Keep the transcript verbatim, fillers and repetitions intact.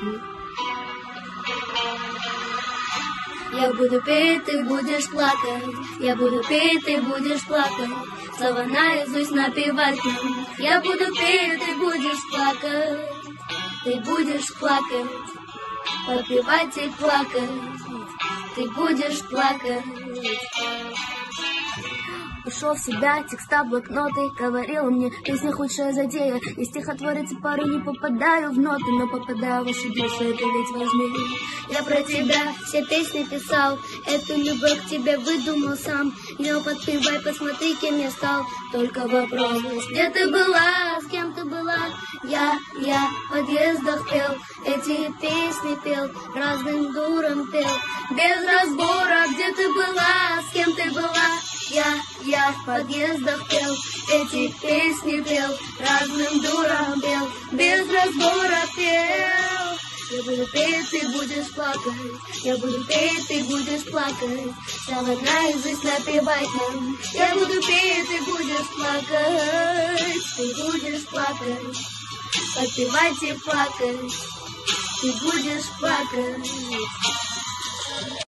жизни. Я буду петь, ты будешь плакать. Я буду петь, ты будешь плакать. Слова наизусть напевать нам. Я буду петь, ты будешь плакать. Ты будешь плакать. Попивать и плакать. Ты будешь плакать. Ушел в себя, текста, блокноты. Говорила мне, песня худшая затея. И стихотворец порой не попадаю в ноты, но попадаю в ваши души, это ведь важнее. Я про тебя все песни писал, эту любовь к тебе выдумал сам. Не подпевай, посмотри, кем я стал. Только вопрос, где ты была, с кем ты была? Я, я в подъездах пел, эти песни пел, разным дурам пел. Без разбора, где ты была, с кем ты была? Я, я в подъездах пел, эти песни пел, разным дурам пел, без разбора пел. Я буду петь, ты будешь плакать, я буду петь, ты будешь плакать, слова наизусть напевать нам. Я буду петь, ты будешь плакать, ты будешь плакать, подпевать и плакать, ты будешь плакать.